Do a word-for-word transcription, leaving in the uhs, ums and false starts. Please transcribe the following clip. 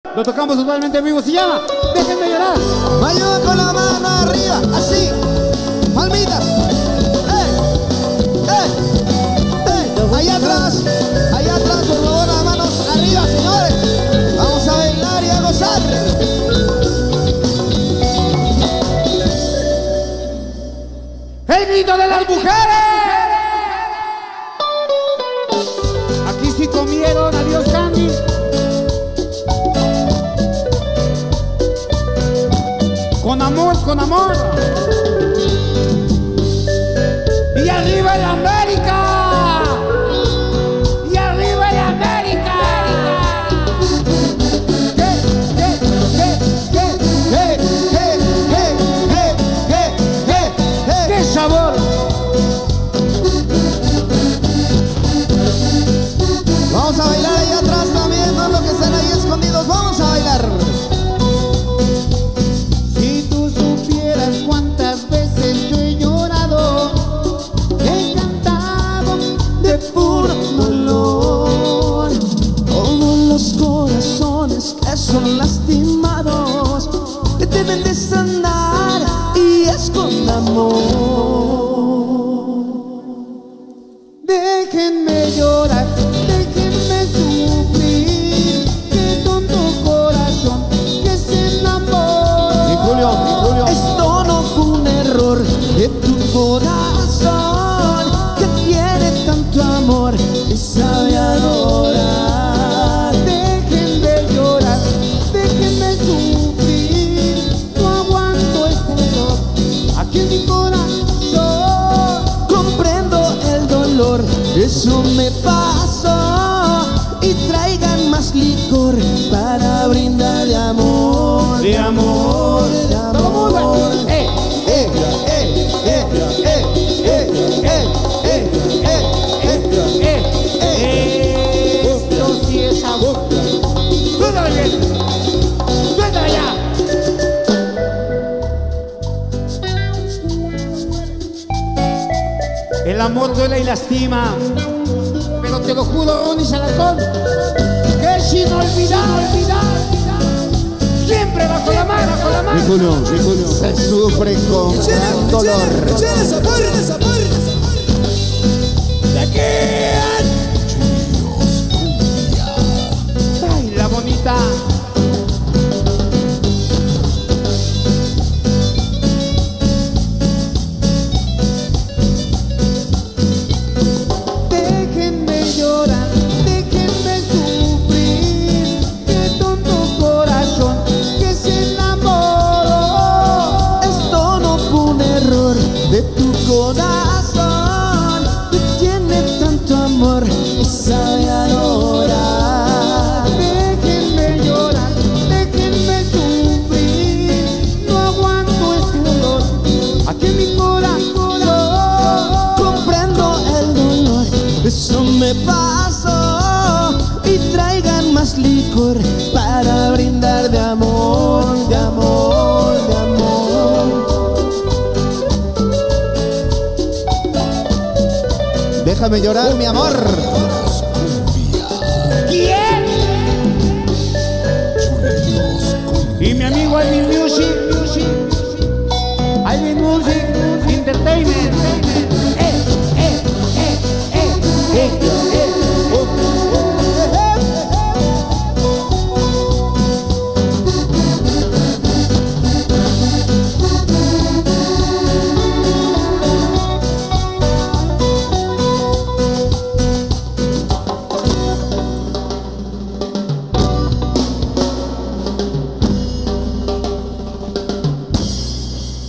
Lo tocamos totalmente en vivo. Se llama Déjenme Llorar. Me ayuda con la mano arriba, así. Palmitas. ¡Ey! ¡Ey! ¡Ey! Allá atrás, allá atrás, por favor, las manos arriba, señores. Vamos a bailar y a gozar. El grito de las mujeres. Aquí sí comieron, adiós Candy. Con amor, con amor. Y arriba el América. Y arriba el América. ¿Qué? ¿Qué? ¿Qué? ¿Qué? ¡Hey! ¡Hey! ¡Hey! ¡Hey! ¡Hey! ¡Hey! ¡Hey! ¡Qué sabor! Vamos a bailar allá atrás también, no lo que están ahí escondidos. Vamos a bailar. Si tú supieras cuántas veces yo he llorado, he cantado De puro dolor, todos los corazones que son lastimados deben de sanar y es con amor. déjenme llorar, déjenme sufrir. Qué tonto corazón que se enamoró. Mi Julio, mi Julio. Esto no fue un error de tu corazón que tiene tanto amor y sabe adorar. Déjenme llorar, déjenme sufrir. No aguanto este dolor aquí en mi corazón. Comprendo el dolor, eso me pasó. Y traigan más licor para brindar de amor, De amor. de Todo el mundo. amor. Eh, Eh, eh, eh, eh, eh, eh, eh, eh, eh, eh. Esto sí es amor. Suéltala bien. Suéltala ya. El amor duele y lastima, pero te lo juro, Ronnie Salazón, que es inolvidable, siempre bajo la mano, bajo la mano. Julio, mi Julio. Se sufre con gran dolor. Baila bonita. Déjenme llorar, déjenme sufrir. Qué tonto corazón que se enamoró. Esto no fue un error de tu corazón que tiene tanto amor y sabe adorar. Déjenme llorar, déjenme sufrir. No aguanto este dolor aquí en mi corazón. Comprendo el dolor, eso me pasó. Y traigan más licor para brindar de amor, de amor, de amor. Déjame llorar, mi amor. ¿Quién? Y mi amigo Alvin Music, Alvin Music Entertainment.